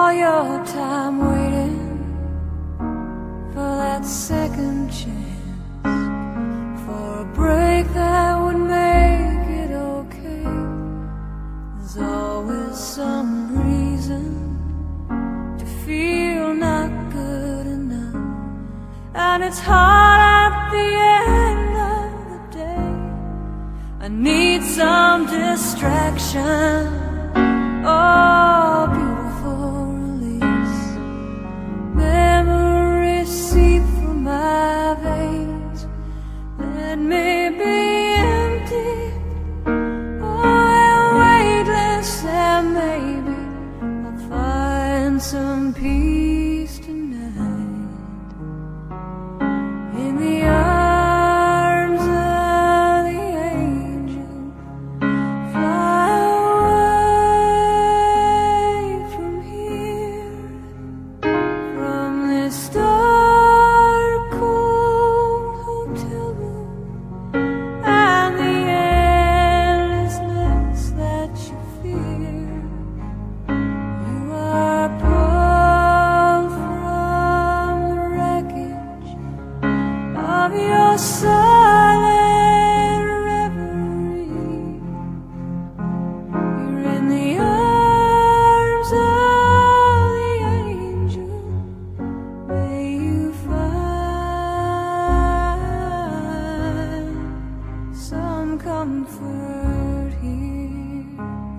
all your time waiting for that second chance, for a break that would make it okay. There's always some reason to feel not good enough, and it's hard at the end of the day. I need some distraction. Oh, beautiful release. Memories seep through my veins. Let me be empty, oh, weightless, and maybe I'll find some peace tonight in the arms of the angel. Fly away from here, from this dark, cold hotel room, and the endlessness that you fear. You are pulled from the wreckage of your silent reverie. You're in the arms of the angel. May you find some comfort here.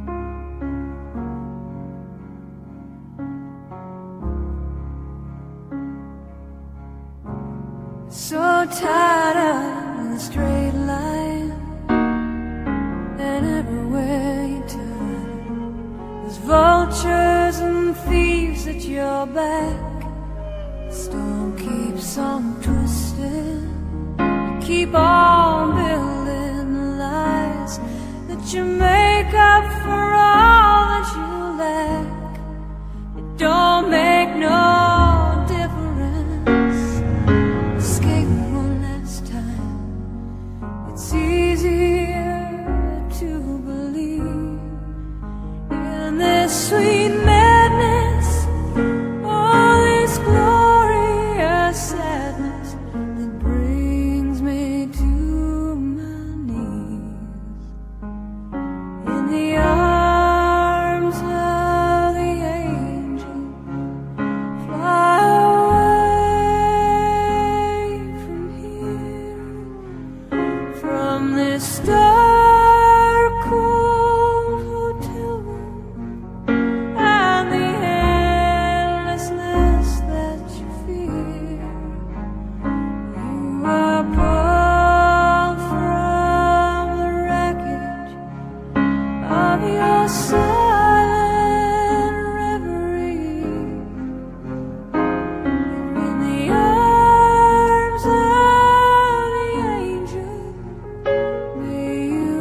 So tired of the straight line, and everywhere you turn, there's vultures and thieves at your back. The storm keeps on twisting. You keep on building the lies that you make up for all that you lack. It don't make no difference. Escape one last time. It's easier to believe in this sweet madness, all this glorious sadness that brings me to my knees in the arms of the angel. Fly away from here, from this dark, cold hotel room, and the endlessness that you fear. You are pulled from the wreckage of your silent reverie. You're in the arms of the angel. May you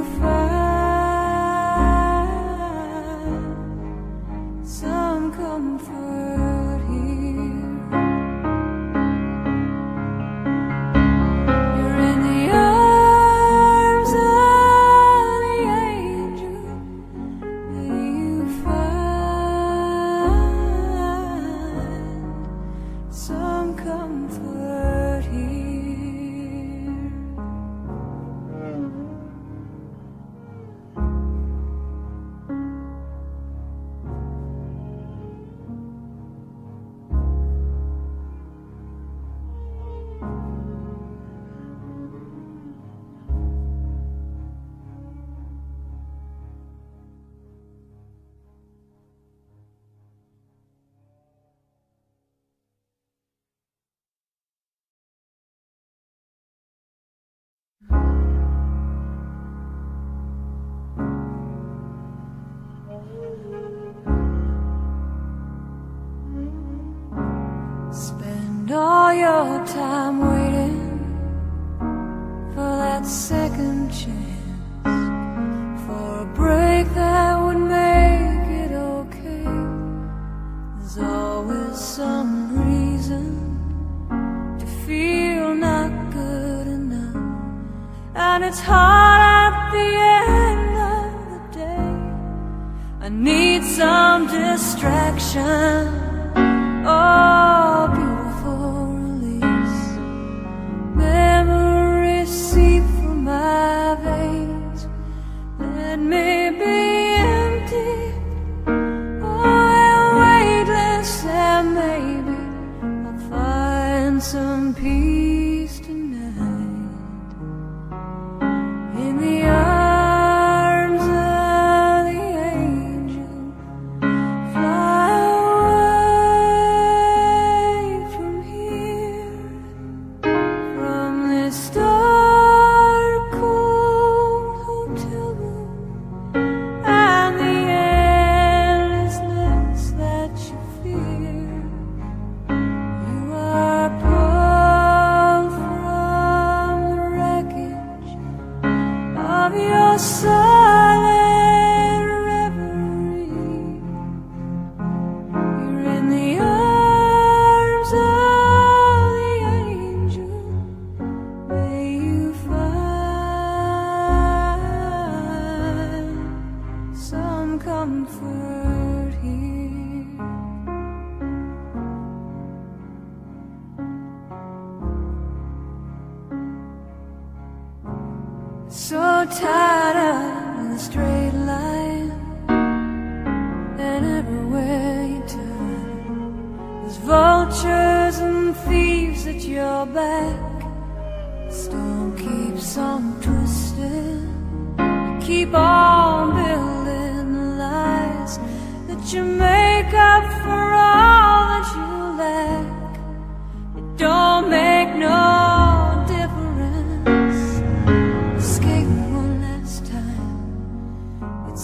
find some comfort here. You're in the arms of the angel. May you find some comfort here. Spend all your time waiting for that second chance, for a break that would make it okay. There's always some reason to feel not good enough, and it's hard at the end of the day. I need some distraction. find some peace tonight in the arms of the angel. Fly away from here, from this dark, cold hotel room and the endlessness that you fear. You are pulled from the wreckage of your silent reverie. You're in the arms of the angel. May you find some comfort here. So tired of the straight line, and everywhere you turn, there's vultures and thieves at your back. The storm keeps on twisting. You keep on building the lies that you make up for all that you lack. It don't make no difference. Escape one last time. It's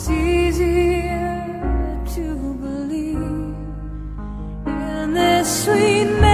easier to believe in this sweet